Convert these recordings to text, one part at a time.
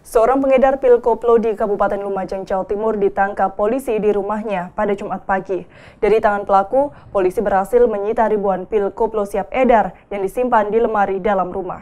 Seorang pengedar pil koplo di Kabupaten Lumajang, Jawa Timur ditangkap polisi di rumahnya pada Jumat pagi. Dari tangan pelaku, polisi berhasil menyita ribuan pil koplo siap edar yang disimpan di lemari dalam rumah.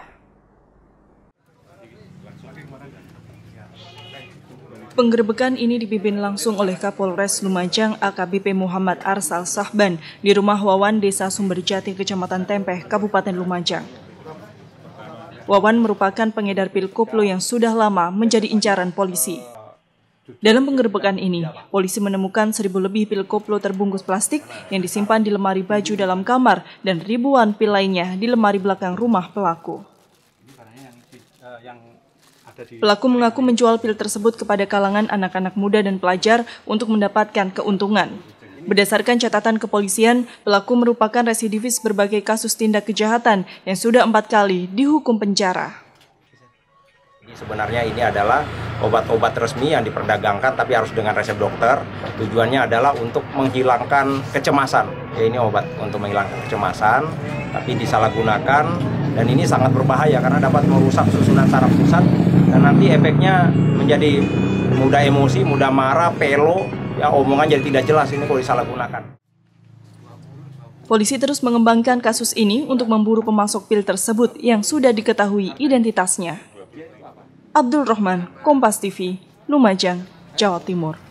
Penggerebekan ini dipimpin langsung oleh Kapolres Lumajang AKBP Muhammad Arsal Sahban di rumah Wawan Desa Sumberjati, Kecamatan Tempeh, Kabupaten Lumajang. Wawan merupakan pengedar pil koplo yang sudah lama menjadi incaran polisi. Dalam penggerebekan ini, polisi menemukan 1.000 lebih pil koplo terbungkus plastik yang disimpan di lemari baju dalam kamar dan ribuan pil lainnya di lemari belakang rumah pelaku. Pelaku mengaku menjual pil tersebut kepada kalangan anak-anak muda dan pelajar untuk mendapatkan keuntungan. Berdasarkan catatan kepolisian, pelaku merupakan residivis berbagai kasus tindak kejahatan yang sudah 4 kali dihukum penjara. Sebenarnya ini adalah obat-obat resmi yang diperdagangkan tapi harus dengan resep dokter. Tujuannya adalah untuk menghilangkan kecemasan. Ya, ini obat untuk menghilangkan kecemasan, tapi disalahgunakan dan ini sangat berbahaya karena dapat merusak susunan saraf pusat dan nanti efeknya menjadi mudah emosi, mudah marah, pelo. Ya, omongan jadi tidak jelas ini kalau disalahgunakan. Polisi terus mengembangkan kasus ini untuk memburu pemasok pil tersebut yang sudah diketahui identitasnya. Abdul Rahman, Kompas TV, Lumajang, Jawa Timur.